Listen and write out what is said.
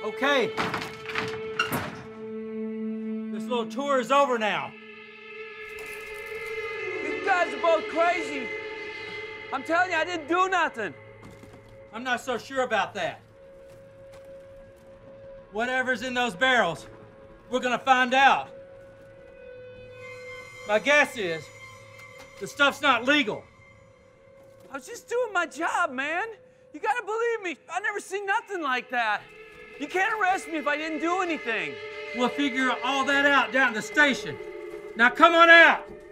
Okay. This little tour is over now. You guys are both crazy. I'm telling you, I didn't do nothing. I'm not so sure about that. Whatever's in those barrels, we're gonna find out. My guess is the stuff's not legal. I was just doing my job, man. You gotta believe me. I've never seen nothing like that. You can't arrest me if I didn't do anything. We'll figure all that out down at the station. Now come on out.